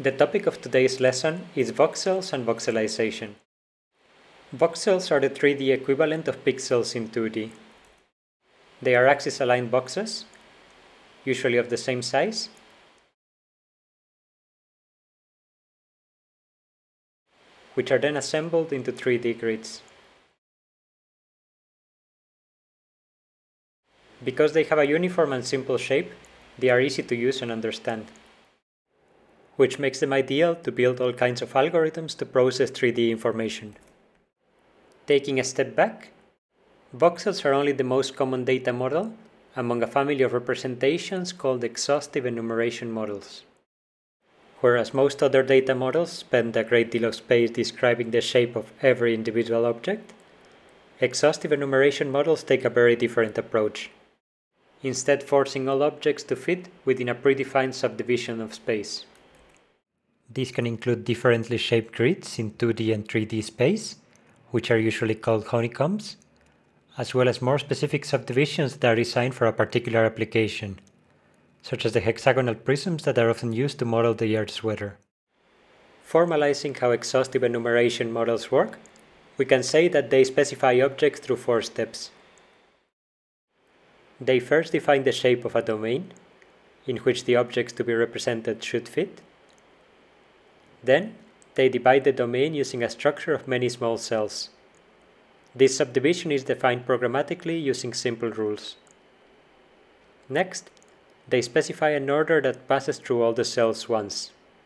The topic of today's lesson is voxels and voxelization. Voxels are the 3D equivalent of pixels in 2D. They are axis-aligned boxes, usually of the same size, which are then assembled into 3D grids. Because they have a uniform and simple shape, they are easy to use and understand, which makes them ideal to build all kinds of algorithms to process 3D information. Taking a step back, voxels are only the most common data model among a family of representations called exhaustive enumeration models. Whereas most other data models spend a great deal of space describing the shape of every individual object, exhaustive enumeration models take a very different approach, instead forcing all objects to fit within a predefined subdivision of space. These can include differently shaped grids in 2D and 3D space, which are usually called honeycombs, as well as more specific subdivisions that are designed for a particular application, such as the hexagonal prisms that are often used to model the Earth's weather. Formalizing how exhaustive enumeration models work, we can say that they specify objects through 4 steps. They first define the shape of a domain, in which the objects to be represented should fit. Then, they divide the domain using a structure of many small cells. This subdivision is defined programmatically using simple rules. Next, they specify an order that passes through all the cells once.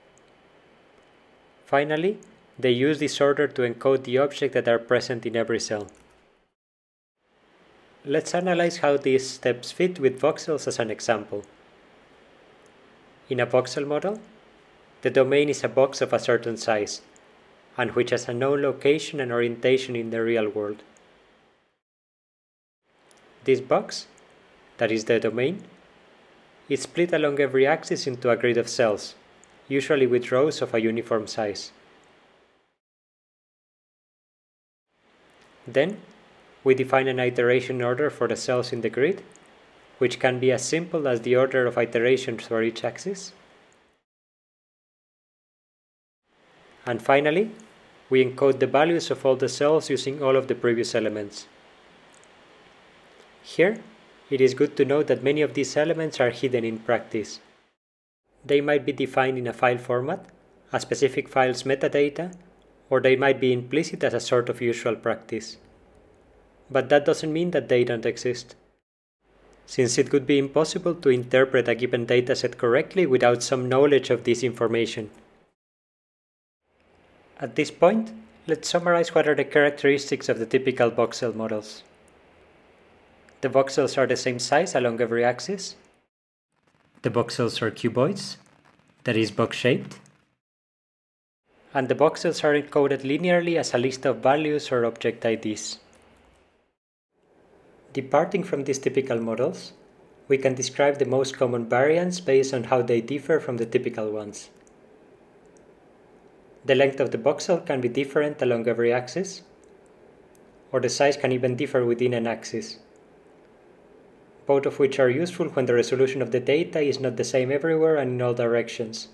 Finally, they use this order to encode the objects that are present in every cell. Let's analyze how these steps fit with voxels as an example. In a voxel model, the domain is a box of a certain size, and which has a known location and orientation in the real world. This box, that is the domain, is split along every axis into a grid of cells, usually with rows of a uniform size. Then, we define an iteration order for the cells in the grid, which can be as simple as the order of iterations for each axis. And finally, we encode the values of all the cells using all of the previous elements. Here, it is good to note that many of these elements are hidden in practice. They might be defined in a file format, a specific file's metadata, or they might be implicit as a sort of usual practice. But that doesn't mean that they don't exist, since it would be impossible to interpret a given dataset correctly without some knowledge of this information. At this point, let's summarize what are the characteristics of the typical voxel models. The voxels are the same size along every axis. The voxels are cuboids, that is box-shaped. And the voxels are encoded linearly as a list of values or object IDs. Departing from these typical models, we can describe the most common variants based on how they differ from the typical ones. The length of the voxel can be different along every axis, or the size can even differ within an axis, both of which are useful when the resolution of the data is not the same everywhere and in all directions.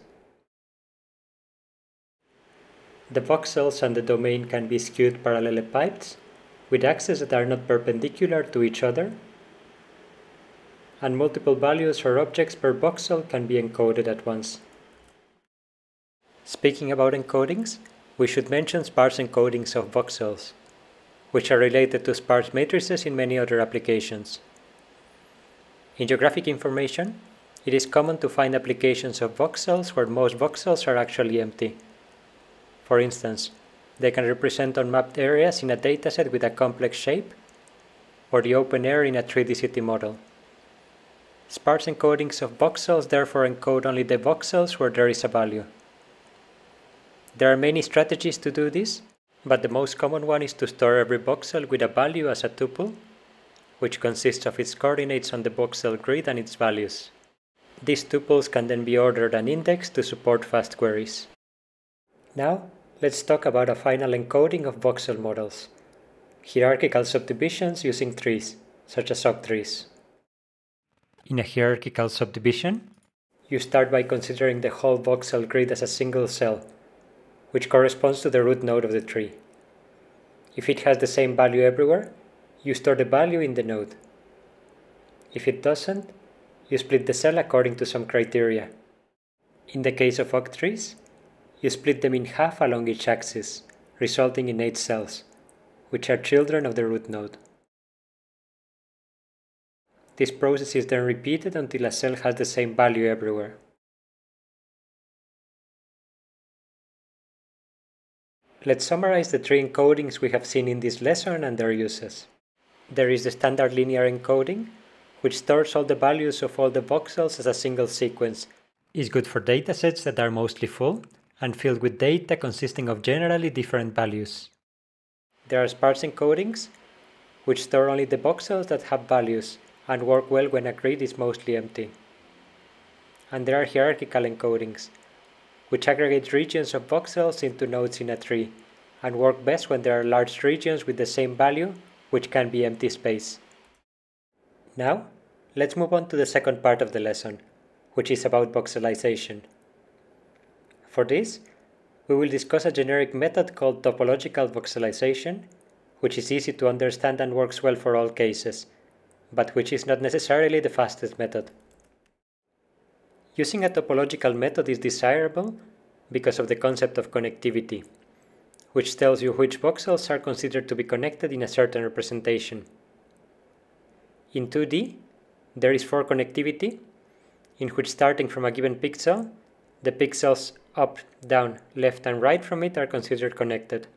The voxels and the domain can be skewed parallelepipeds, with axes that are not perpendicular to each other, and multiple values or objects per voxel can be encoded at once. Speaking about encodings, we should mention sparse encodings of voxels, which are related to sparse matrices in many other applications. In geographic information, it is common to find applications of voxels where most voxels are actually empty. For instance, they can represent unmapped areas in a dataset with a complex shape, or the open air in a 3D city model. Sparse encodings of voxels therefore encode only the voxels where there is a value. There are many strategies to do this, but the most common one is to store every voxel with a value as a tuple, which consists of its coordinates on the voxel grid and its values. These tuples can then be ordered and indexed to support fast queries. Now, let's talk about a final encoding of voxel models, hierarchical subdivisions using trees, such as octrees. In a hierarchical subdivision, You start by considering the whole voxel grid as a single cell, which corresponds to the root node of the tree. If it has the same value everywhere, you store the value in the node. If it doesn't, you split the cell according to some criteria. In the case of oak trees, you split them in half along each axis, resulting in 8 cells, which are children of the root node. This process is then repeated until a cell has the same value everywhere. Let's summarize the 3 encodings we have seen in this lesson and their uses. There is the standard linear encoding, which stores all the values of all the voxels as a single sequence. It's good for datasets that are mostly full and filled with data consisting of generally different values. There are sparse encodings, which store only the voxels that have values and work well when a grid is mostly empty. And there are hierarchical encodings, which aggregate regions of voxels into nodes in a tree, and work best when there are large regions with the same value, which can be empty space. Now, let's move on to the second part of the lesson, which is about voxelization. For this, we will discuss a generic method called Topological Voxelization, which is easy to understand and works well for all cases, but which is not necessarily the fastest method. Using a topological method is desirable because of the concept of connectivity, which tells you which voxels are considered to be connected in a certain representation. In 2D, there is foreconnectivity, in which starting from a given pixel, the pixels up, down, left and right from it are considered connected.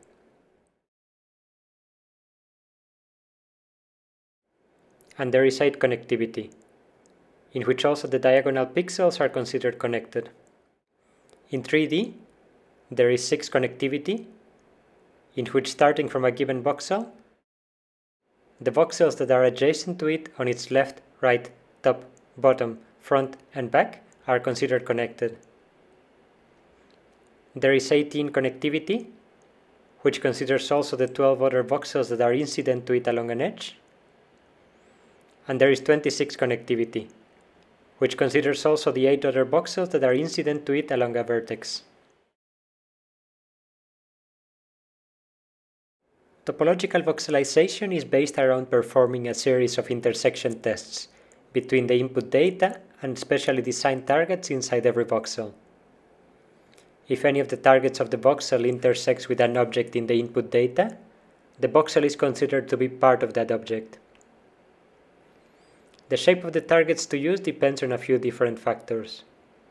And there is 8 connectivity, in which also the diagonal pixels are considered connected. In 3D, there is 6 connectivity, in which starting from a given voxel, the voxels that are adjacent to it on its left, right, top, bottom, front and back are considered connected. There is 18 connectivity, which considers also the 12 other voxels that are incident to it along an edge. And there is 26 connectivity, which considers also the 8 other voxels that are incident to it along a vertex. Topological voxelization is based around performing a series of intersection tests between the input data and specially designed targets inside every voxel. If any of the targets of the voxel intersects with an object in the input data, the voxel is considered to be part of that object. The shape of the targets to use depends on a few different factors.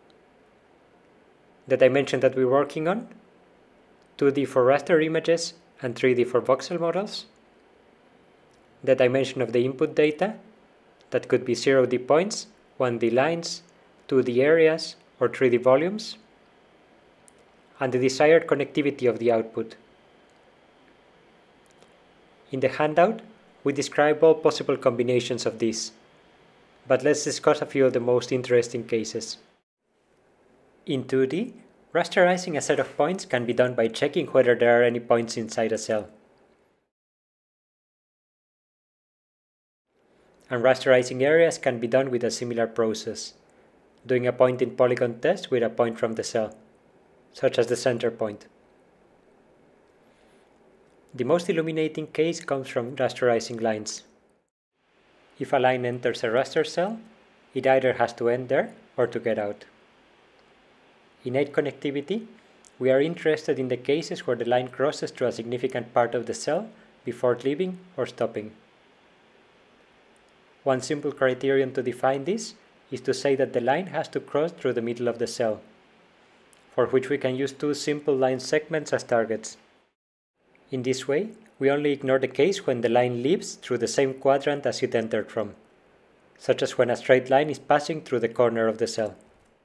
The dimension that we're working on, 2D for raster images and 3D for voxel models, the dimension of the input data, that could be 0D points, 1D lines, 2D areas, or 3D volumes, and the desired connectivity of the output. In the handout, we describe all possible combinations of these, but let's discuss a few of the most interesting cases. In 2D, rasterizing a set of points can be done by checking whether there are any points inside a cell. And rasterizing areas can be done with a similar process, doing a point in polygon test with a point from the cell, such as the center point. The most illuminating case comes from rasterizing lines. If a line enters a raster cell, it either has to end there or to get out. In 8 connectivity, we are interested in the cases where the line crosses through a significant part of the cell before leaving or stopping. One simple criterion to define this is to say that the line has to cross through the middle of the cell, for which we can use 2 simple line segments as targets. In this way, we only ignore the case when the line leaves through the same quadrant as it entered from, such as when a straight line is passing through the corner of the cell.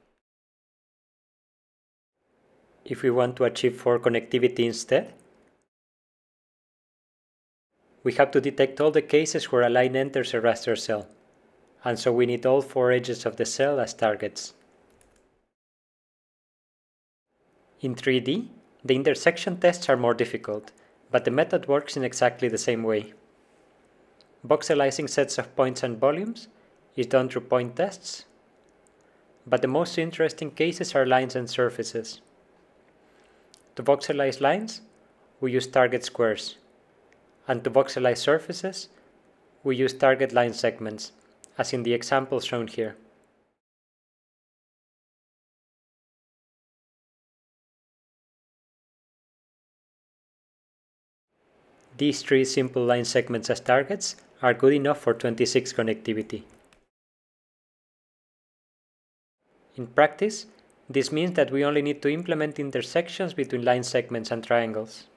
If we want to achieve foreconnectivity instead, we have to detect all the cases where a line enters a raster cell, and so we need all 4 edges of the cell as targets. In 3D, the intersection tests are more difficult, but the method works in exactly the same way. Voxelizing sets of points and volumes is done through point tests. but the most interesting cases are lines and surfaces. To voxelize lines, we use target squares, and to voxelize surfaces, we use target line segments, as in the example shown here. These 3 simple line segments as targets are good enough for 26 connectivity. In practice, this means that we only need to implement intersections between line segments and triangles.